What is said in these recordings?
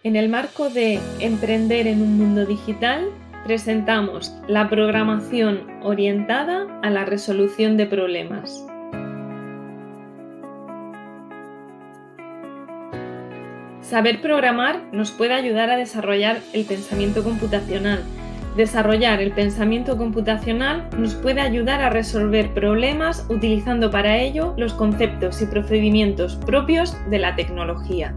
En el marco de Emprender en un mundo digital, presentamos la programación orientada a la resolución de problemas. Saber programar nos puede ayudar a desarrollar el pensamiento computacional. Desarrollar el pensamiento computacional nos puede ayudar a resolver problemas utilizando para ello los conceptos y procedimientos propios de la tecnología.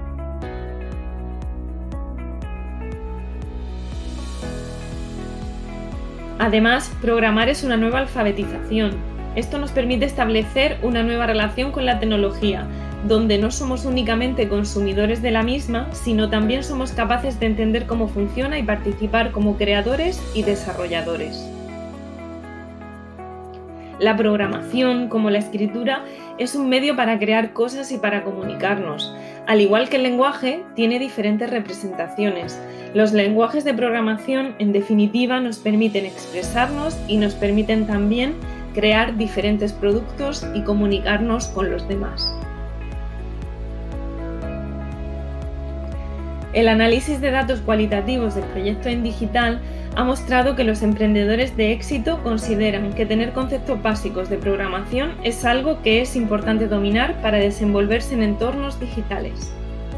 Además, programar es una nueva alfabetización. Esto nos permite establecer una nueva relación con la tecnología, donde no somos únicamente consumidores de la misma, sino también somos capaces de entender cómo funciona y participar como creadores y desarrolladores. La programación, como la escritura, es un medio para crear cosas y para comunicarnos. Al igual que el lenguaje, tiene diferentes representaciones. Los lenguajes de programación, en definitiva, nos permiten expresarnos y nos permiten también crear diferentes productos y comunicarnos con los demás. El análisis de datos cualitativos del proyecto en digital ha mostrado que los emprendedores de éxito consideran que tener conceptos básicos de programación es algo que es importante dominar para desenvolverse en entornos digitales.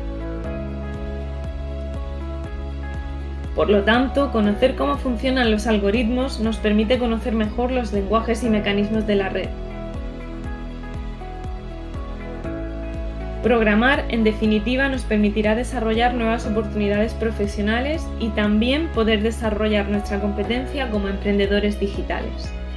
Por lo tanto, conocer cómo funcionan los algoritmos nos permite conocer mejor los lenguajes y mecanismos de la red. Programar, en definitiva, nos permitirá desarrollar nuevas oportunidades profesionales y también poder desarrollar nuestra competencia como emprendedores digitales.